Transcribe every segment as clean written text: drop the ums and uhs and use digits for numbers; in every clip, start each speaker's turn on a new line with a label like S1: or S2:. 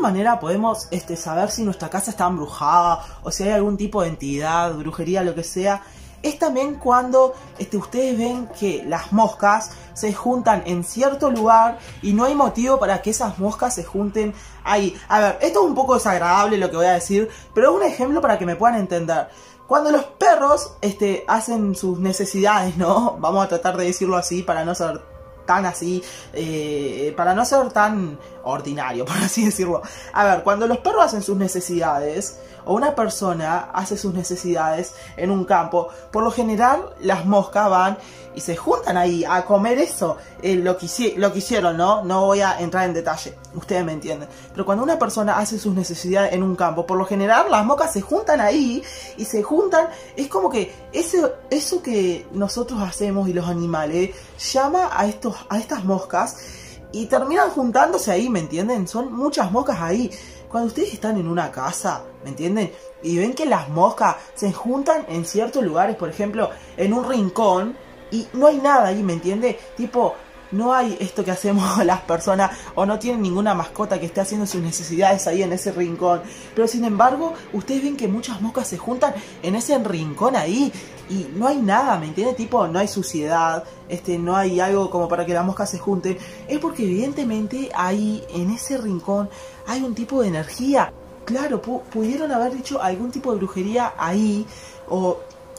S1: manera podemos saber si nuestra casa está embrujada o si hay algún tipo de entidad, brujería, lo que sea. Es también cuando ustedes ven que las moscas se juntan en cierto lugar y no hay motivo para que esas moscas se junten ahí. A ver, esto es un poco desagradable lo que voy a decir, pero es un ejemplo para que me puedan entender. Cuando los perros hacen sus necesidades, ¿no? Vamos a tratar de decirlo así para no ser tan así, para no ser tan ordinario, por así decirlo. A ver, cuando los perros hacen sus necesidades, o una persona hace sus necesidades en un campo, por lo general las moscas van y se juntan ahí a comer eso, lo que hicieron, ¿no? No voy a entrar en detalle, ustedes me entienden. Pero cuando una persona hace sus necesidades en un campo, por lo general las moscas se juntan ahí y se juntan, es como que eso que nosotros hacemos y los animales llama a estas moscas y terminan juntándose ahí, ¿me entienden? Son muchas moscas ahí. Cuando ustedes están en una casa, ¿me entienden? Y ven que las moscas se juntan en ciertos lugares, por ejemplo, en un rincón, y no hay nada ahí, ¿me entiende? Tipo, no hay esto que hacemos las personas, o no tienen ninguna mascota que esté haciendo sus necesidades ahí en ese rincón. Pero sin embargo, ustedes ven que muchas moscas se juntan en ese rincón ahí, y no hay nada, ¿me entiende? Tipo, no hay suciedad, no hay algo como para que las moscas se junten. Es porque evidentemente ahí, en ese rincón, hay un tipo de energía. Claro, pudieron haber dicho algún tipo de brujería ahí, o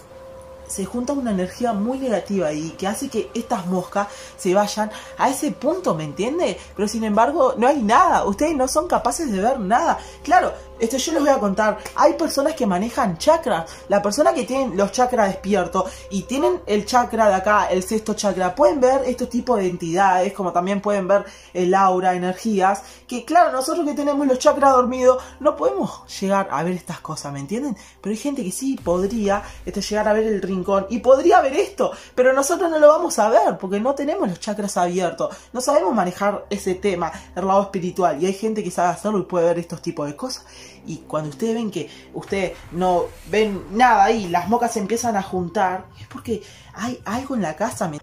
S1: se junta una energía muy negativa ahí, que hace que estas moscas se vayan a ese punto, ¿me entiende? Pero sin embargo, no hay nada, ustedes no son capaces de ver nada. Claro, yo les voy a contar, hay personas que manejan chakras. La persona que tiene los chakras despiertos y tienen el chakra de acá, el sexto chakra, pueden ver estos tipos de entidades, como también pueden ver el aura, energías, que claro, nosotros que tenemos los chakras dormidos no podemos llegar a ver estas cosas, ¿me entienden? Pero hay gente que sí podría llegar a ver el rincón y podría ver esto, pero nosotros no lo vamos a ver porque no tenemos los chakras abiertos, no sabemos manejar ese tema, el lado espiritual, y hay gente que sabe hacerlo y puede ver estos tipos de cosas. Y cuando ustedes ven que ustedes no ven nada ahí, las moscas se empiezan a juntar, es porque hay algo en la casa,